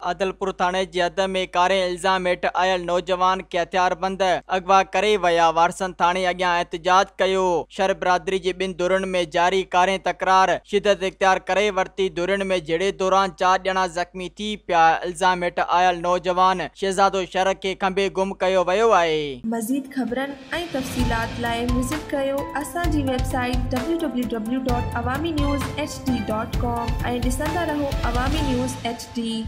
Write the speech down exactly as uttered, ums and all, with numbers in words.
आदलपुर थाने जी हद में कारे इल्ज़ाम हेठ आयल नौजवान के हथियारबंद अगवा करे वया। वारसन थाने अॻियां एहतजाज कयो। शर बिरादरी जी ॿिन धुरनि में जारी कारे तकरार शिदत इख्तियार करे वरती। धुरनि में जड़े दौरान चार ॼणा ज़ख़्मी थी पिया। इल्ज़ाम हेठ आयल नौजवान शहजादो शर के खंबे गुम कयो वियो आहे। मज़ीद ख़बरनि ऐं तफ़सीलात लाइ विज़िट कयो असांजी website W W W dot Awami news H D dot com ऐं ॾिसंदा रहो अवामी न्यूज़ एच डी।